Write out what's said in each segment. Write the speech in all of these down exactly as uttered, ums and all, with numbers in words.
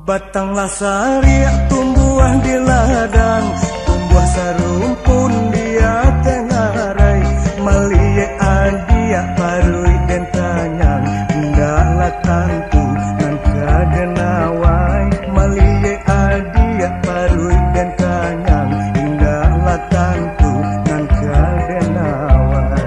Batang lasari tumbuhan di ladang, tumbuh sarumpun dia tengarai. Malie adia parui den tanyang, ndaklah tantu nan kadenawai. Malie adia parui den tanyang, ndaklah tantu nan kadenawai.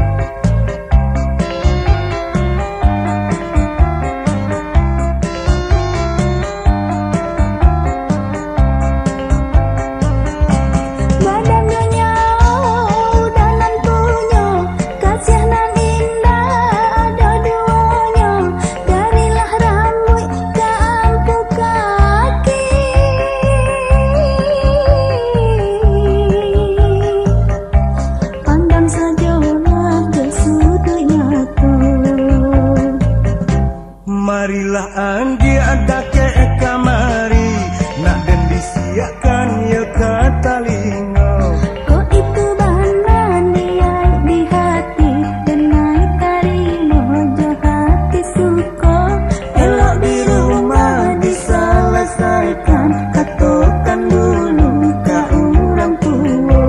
Marilah andi ada ke kamari, nak den disiakan ya katalingo. Oh itu bahan niai di hati, dan naik tarimo jo hati suko. Elok di rumah diselesaikan, katakan dulu ke orang tua.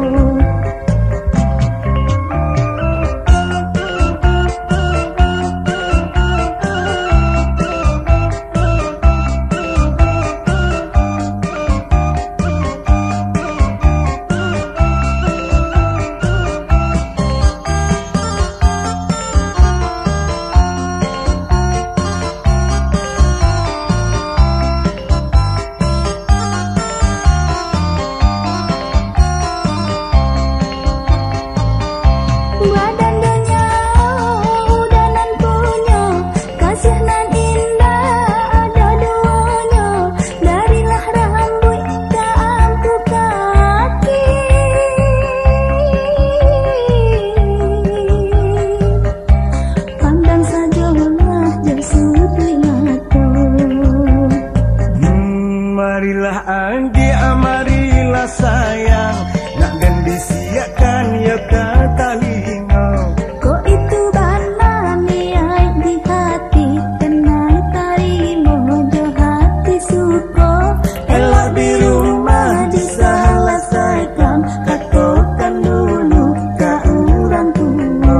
Marilah andi amarilah sayang, nak den disiakan ya katalingo. Kok itu bahan niai di hati, dan naik tarimo jo hati suko. Elok di rumah diselesaikan, katakan dulu ke orang tua.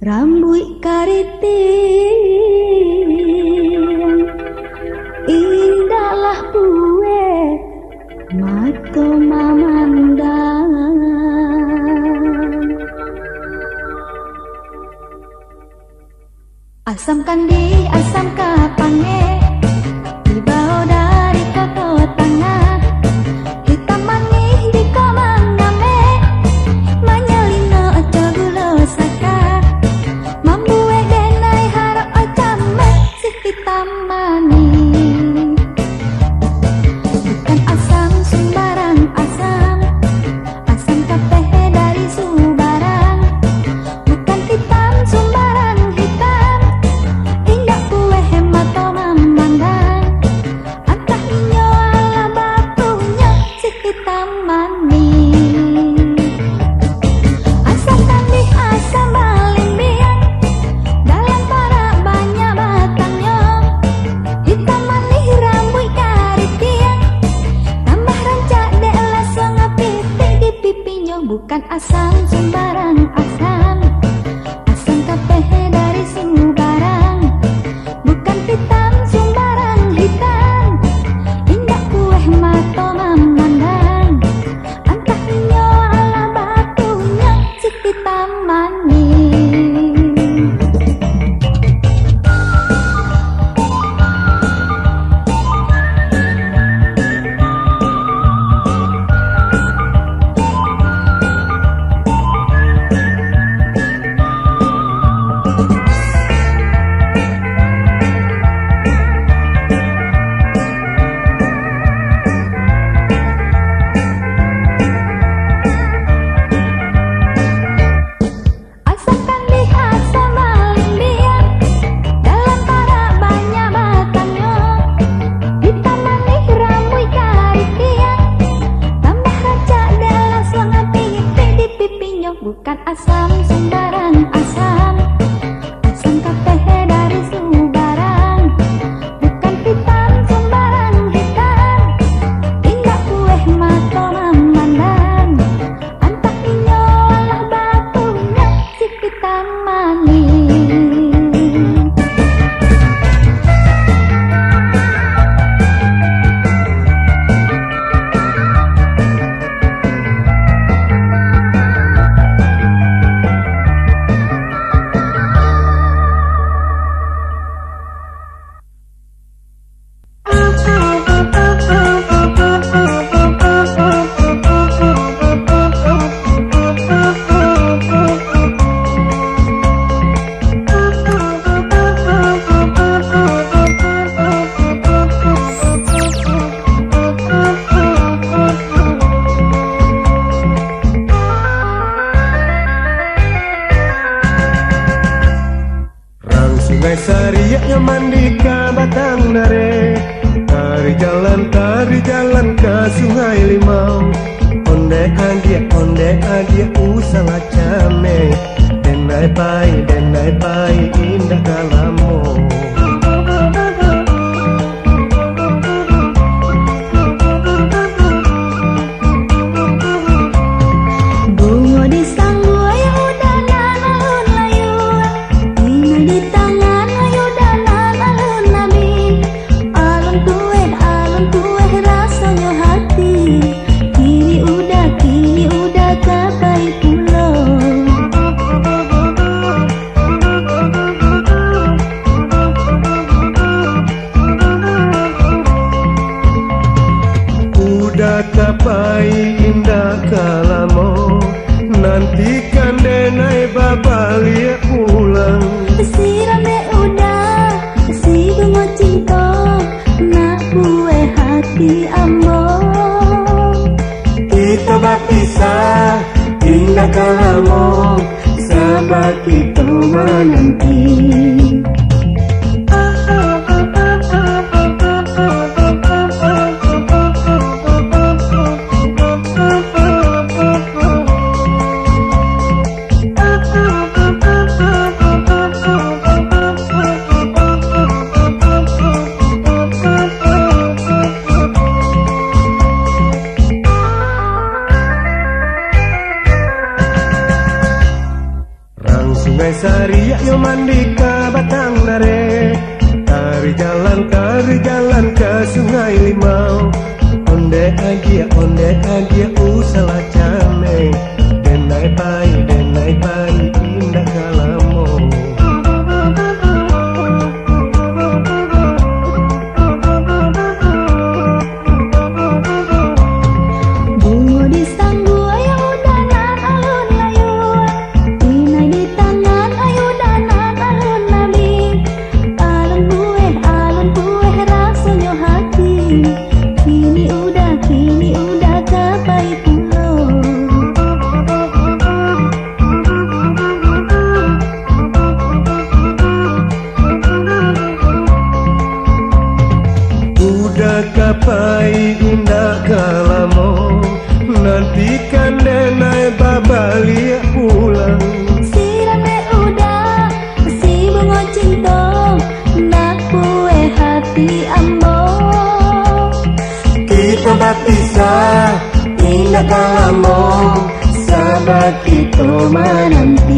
rambut kariting indahlah kue mato mamandang asam kandi asam kapange dibawa dari kota tengah hitam manis di komangame manyalino ojo gulo saka mambuwe denai haro ocame si hitam manis bukan asam sembarang asam asam kapeh dari Subarang bukan hitam sembarang hitam indah kue hemato memandang antah inyo ala batunya si hitam manis asam kandi asam balimbiang dalam para banyak batangnya hitam manis rambut karitiang tambah rancak dek lasang pitik di pipinya bukan asam sembarang asam asam kapeh dari Subarang bukan hitam sembarang hitam indah kue mato memandang antah inyo ala batunya si hitam manis asam kandi asam balimbiang dalam para banyak batangnya hitam manis rambut karitiang tambah rancak dek lasang pitik di pipinya bukan asam sembarang asam asam kapeh dari Subarang bukan hitam sembarang hitam indah kue mato memandang antah inyo ala batunya si hitam manis Rang sungai Sariak yang mandi ke Batang Nare Tari jalan, tari jalan ke Sungai Limau Onde adia, onde adia usah came Denai pai, denai pai indah kalamo bunga di sanggup ayo udah alun layuan ini di tangan ayo udah alun nabi alun kue alun kue rasanya hati kini udah kini udah kapai pulau Udah kapai indah kalamo Nantikan denai babalia pulang si rame udah si bunga cinta nak kue hati ambo Kita berpisah indah kalamo Sabar kita menanti Sungai Sariak yo mandi ke Batang Nare, tari jalan tari jalan ke Sungai Limau. Onde agia onde agia usala cane, denai pai denai pai indah kalamo. Bungo di sanggu ayo danan alun layun, inai di tangan ayo danan alun nabi. Alun bueh alun bueh rasanya hati, kini udah kini udah gapai pulau. Udah gapai indah kalamo, nantikan denai babalia pulang. Si rame udah si bungo cintong, nak kue hati ambo. Kita berpisah indah kalamo, sabar kita menanti,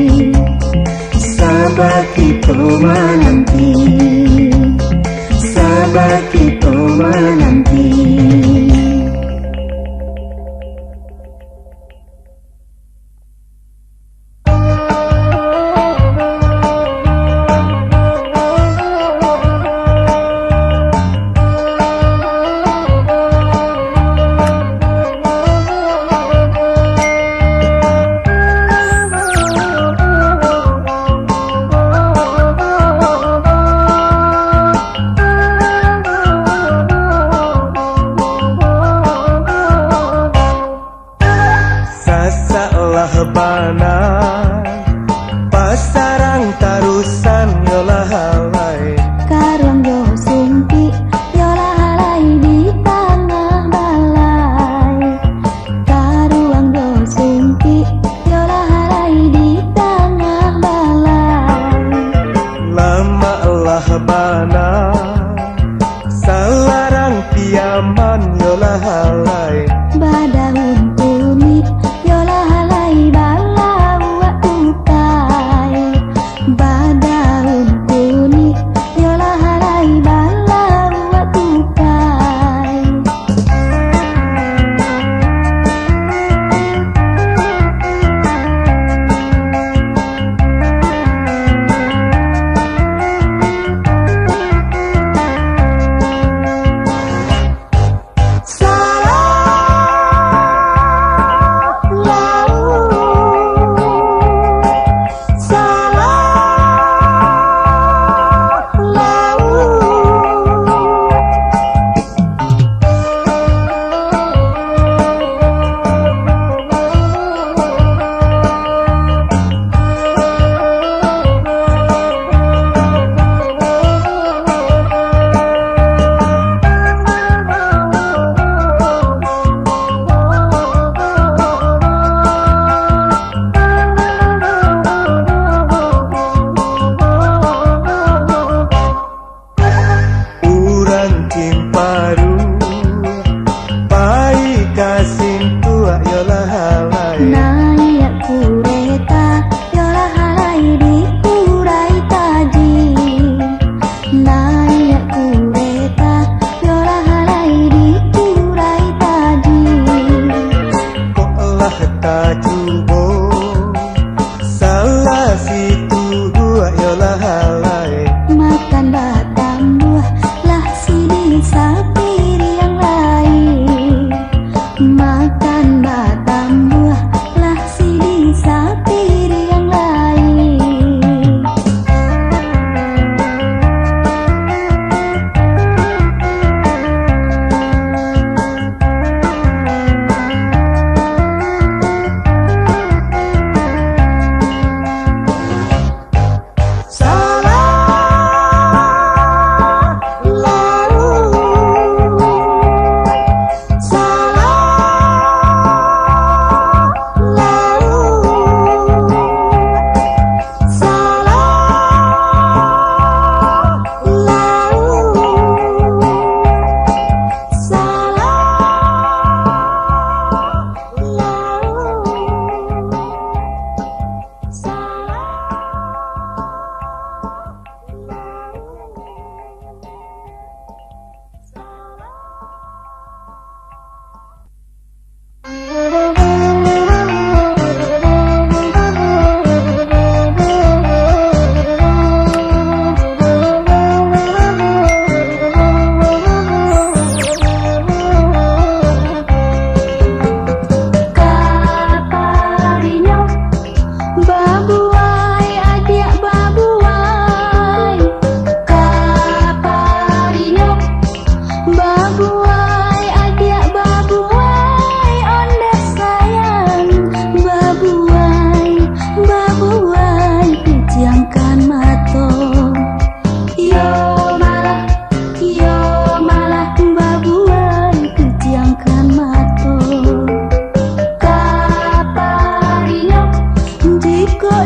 sabar kita menanti, sabar kita menanti.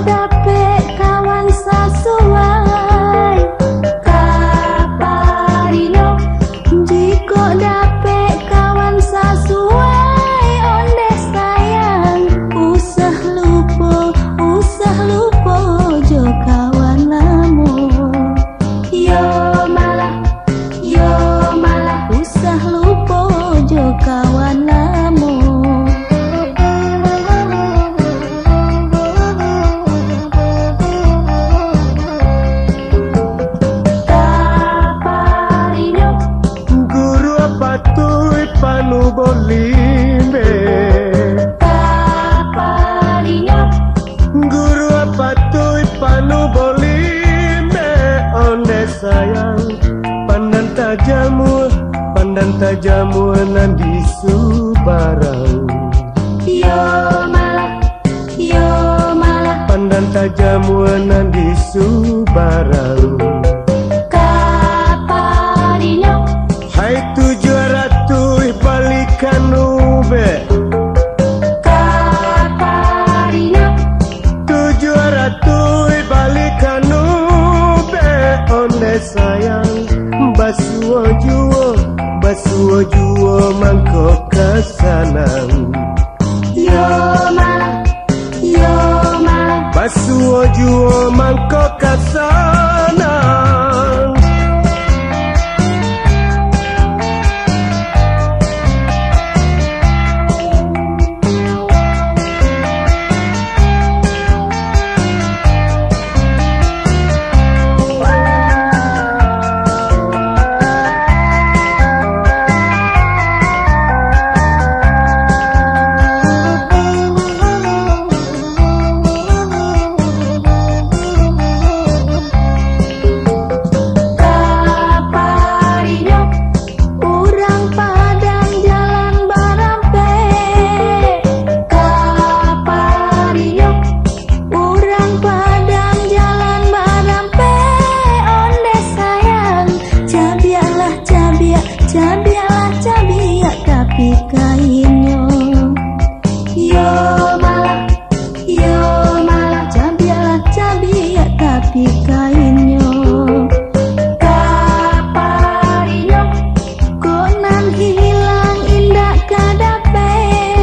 dapet kawan sesuai kaparino, jika dapet kawan sesuai onde sayang usah lupa, usah lupa jo kawan lamu. Yo malah, yo malah usah lupa jo kawan lamu. Panu bolimbe Kaparino, guru apa tuh panu bolimbe onde sayang pandan tajamu, pandan tajamu nandi subarang. yo malah, yo malah Pandan tajamu nandi subarang. Kaparino, Hai tujuh ratus balikan ube Kaparino, tujuh ratus balikan ube onde sayang basuo juo, basuo juo mangkok kesanang. yo malah, yo malah Basuo juo mangkok kesanang. Cabialah cabiak tapi kainnya. Yo malah, yo malah cabialah cabiak tapi kainnya. Kaparino, konan hilang indah kadape.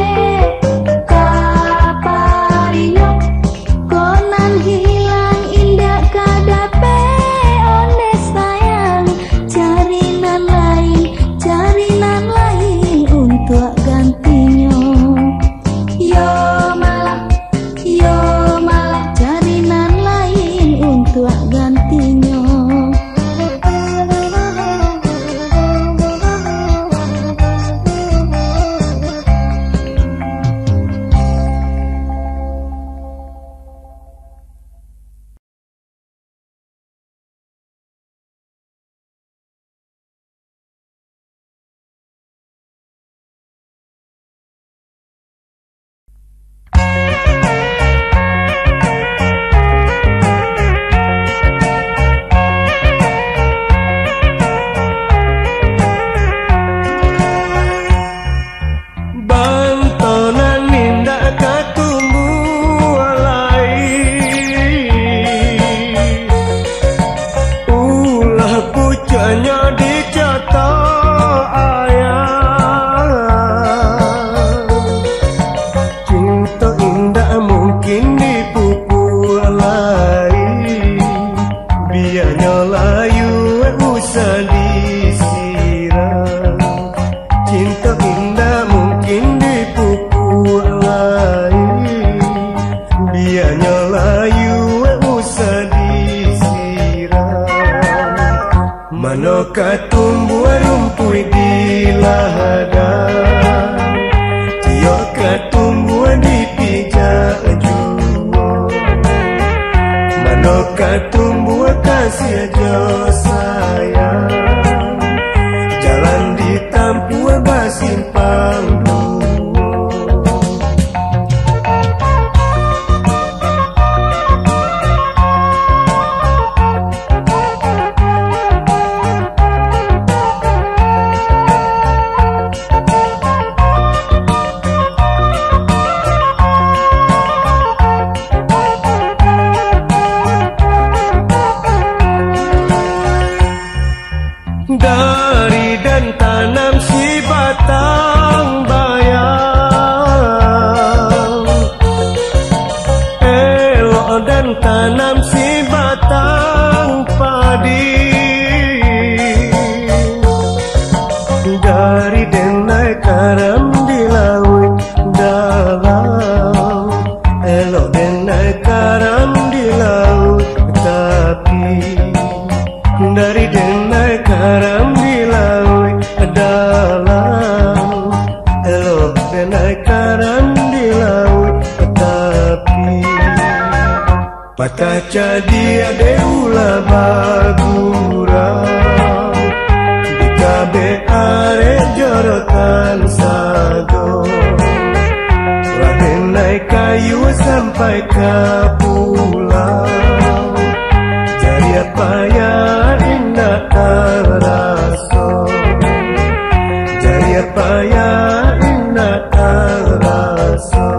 Kaparino, konan hilang indah kadape. Onde sayang carinan lain, carinan lain untuk gantinya. Yo malah, yo malah carinan lain untuk gantinya. Bantonan nindak katumbuh alai, ulah pucanya dicato ayah. Cinta indah mungkin dipupu alai, biarnya layu usah disiram. Cinta indah mungkin dipupu alai, biarnya layu usah disiram. Manakah tumbuh rumput di ladang, tiokah tumbuh di pijak jua. Manakah tumbuh kasih jo sayang, jalan ditampu basimpang dua. tanam si batang padi. Dari denai karam di laut dalam, elok denai karam di laut tapi. Dari denai karam di laut dalam, elok denai karam di laut tapi. Patah jadi ade ulah bagurau, di kabe are jorotan sago. Raden naik kayu sampai ke pulau, jadi apa ya indah raso, jadi apa ya indah raso.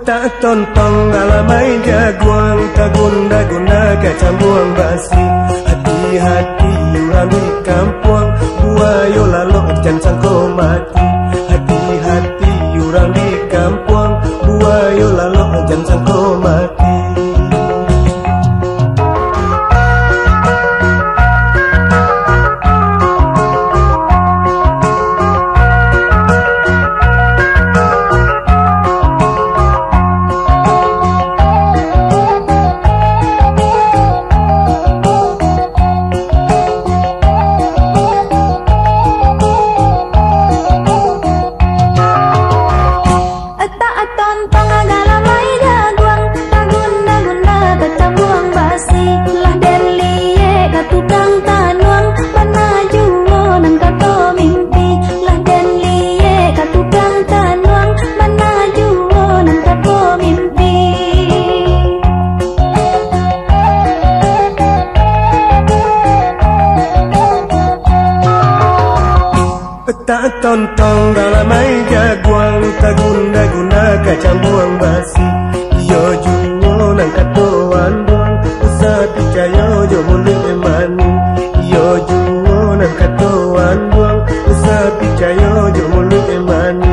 Tak tontong alamai jaguang, tak guna-guna kacambuang basi. Hati-hati orang di kampung, buayo lalu jan sangko mati. Hati-hati orang di kampung, buayo lalu jan sangko mati. Tak tontong dalam main jaguang, tak guna-guna kacambuang basi. Yo juo nang katoan buang, usah percaya jo mulut emani. Yo juo nang katoan buang, usah percaya jo mulut emani.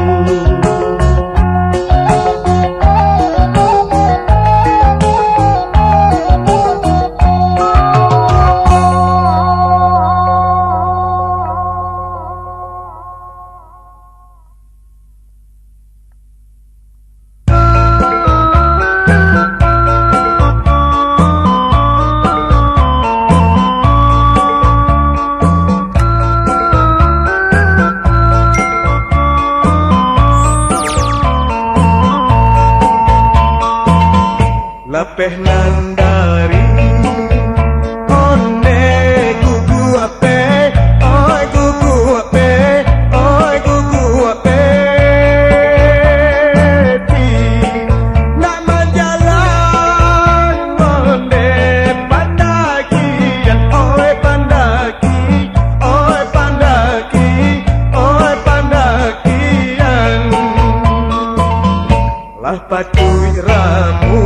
Lapeh nandari onde gugu ape, oi gugu ape, oi gugu ape. Ti nama jalan onde pandaki, oi pandaki, oi pandaki, oi pandakian. Lah patuh ramu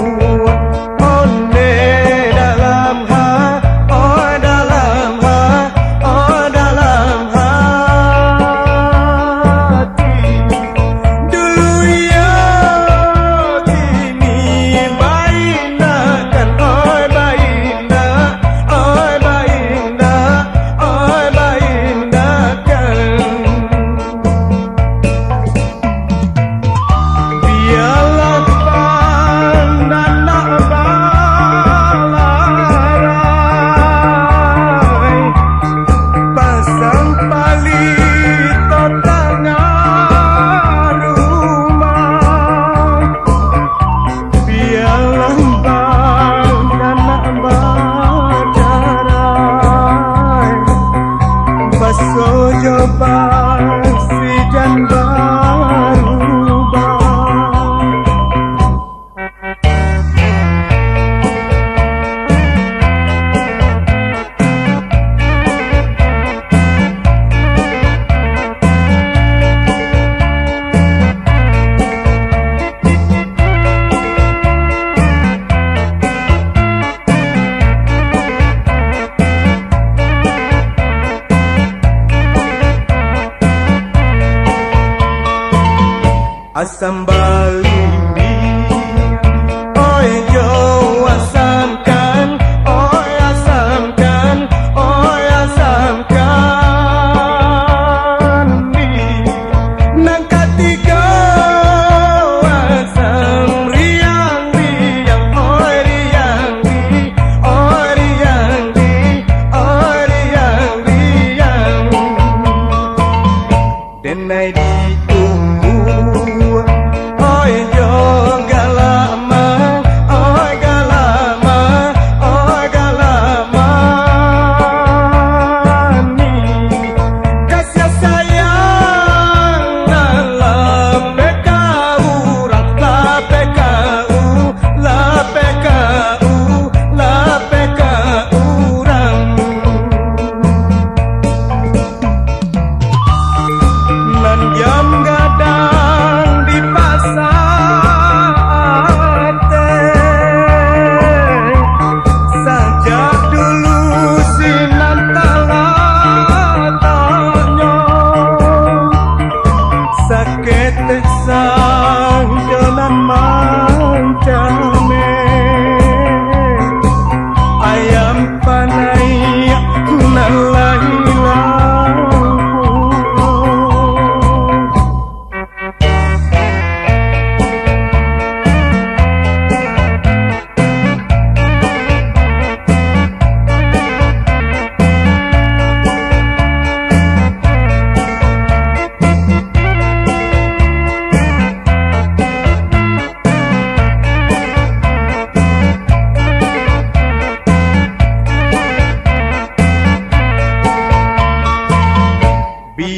asam balimi, oi jo asamkan, oi asamkan, oi asamkan. Ni nang katiga asam riang riang, oi riang ri, oi riang ri, oi riang riang. Denai di oi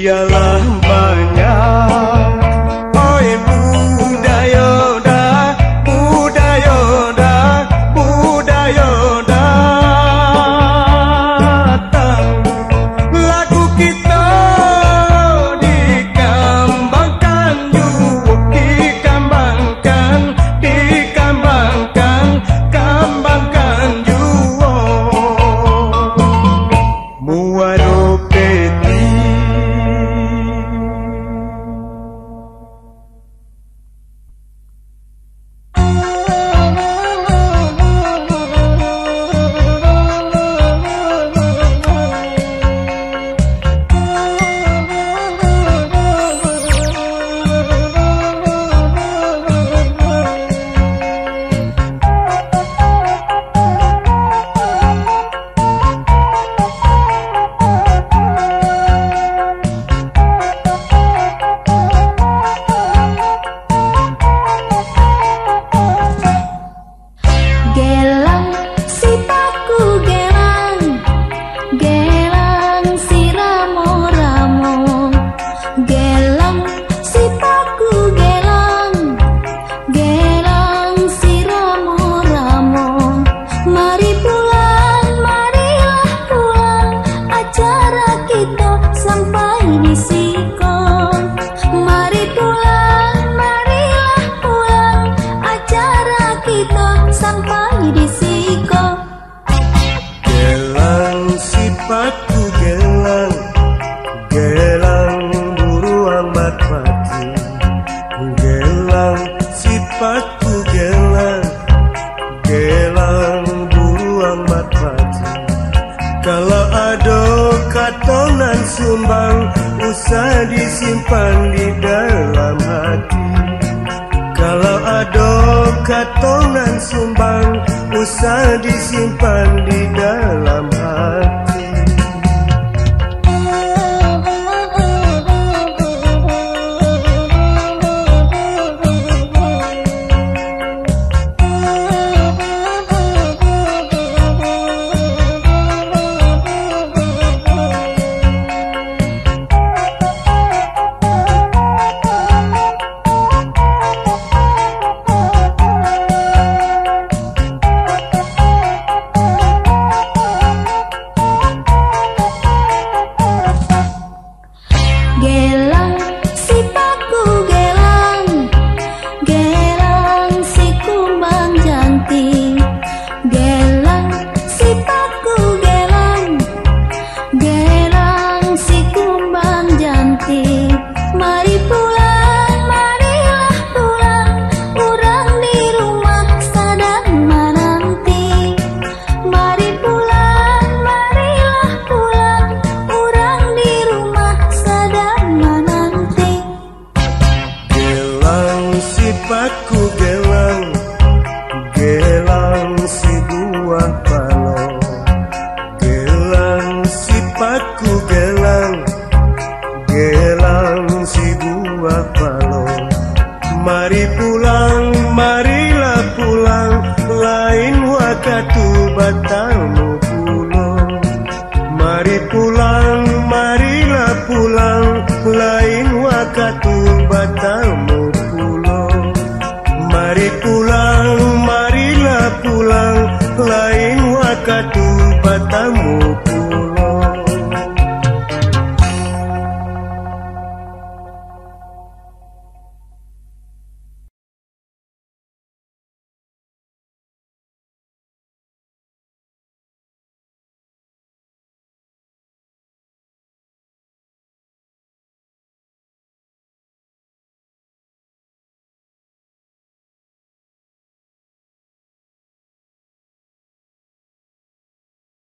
ialah banyak. Oi budayoda, budayoda, budayoda, datang lagu kita dikembangkan, yuk dikembangkan, dikembangkan, kembangkan yuk. Muaro peti sipatku gelang, gelang buruang merpati, gelang sipatku gelang, gelang buruang merpati. Kalau ada katonan sumbang, usah disimpan di dalam hati. Kalau ada katonan sumbang, usah disimpan di dalam hati. Sipatku gelang, gelang si buah balong, gelang sipatku gelang, gelang si buah balong. Mari pulang, marilah pulang, lain wakatu batalmu pulang. Mari pulang, marilah pulang, lain wakatu batalmu pulang. Mari pulang, marilah pulang, lain wakatu batalmu